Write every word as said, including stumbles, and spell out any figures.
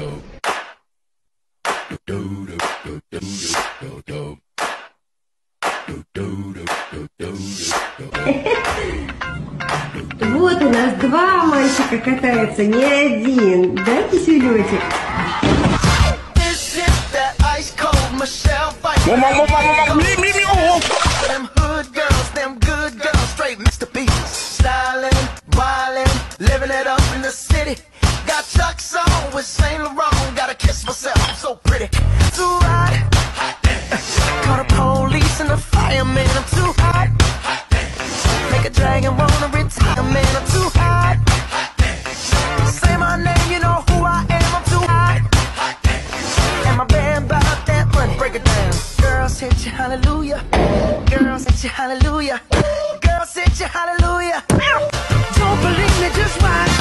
Вот у нас два мальчика катаются, не один. Да, киселечек? Living it up in the city. Got Chuck's on with Saint Laurent. Gotta kiss myself, I'm so pretty. Too hot. Call the police and the fireman. I'm too hot. Make a dragon wanna retire, man. I'm too hot. Say my name, you know who I am. I'm too hot. And my band bought that money. Break it down. Girls hit you, hallelujah. Girls hit you, hallelujah. Girls hit you, hallelujah. Don't believe me, just watch.